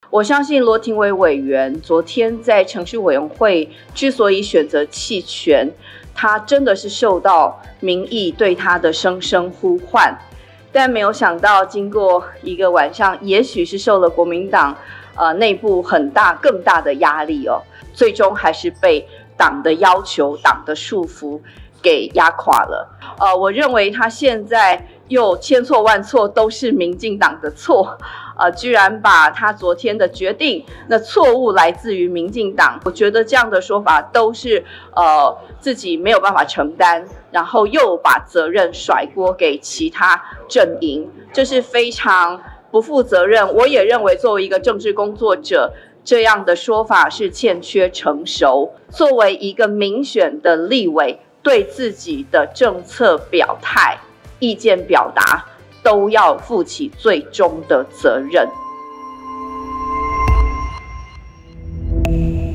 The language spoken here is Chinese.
我相信罗廷伟委员昨天在程序委员会之所以选择弃权，他真的是受到民意对他的声声呼唤，但没有想到经过一个晚上，也许是受了国民党内部更大的压力哦，最终还是被党的要求、党的束缚给压垮了。我认为他现在又千错万错都是民进党的错，居然把他昨天的决定，那错误来自于民进党。我觉得这样的说法都是自己没有办法承担，然后又把责任甩锅给其他阵营，这是非常不负责任。我也认为作为一个政治工作者，这样的说法是欠缺成熟。作为一个民选的立委，对自己的政策表态、意见表达都要负起最终的责任。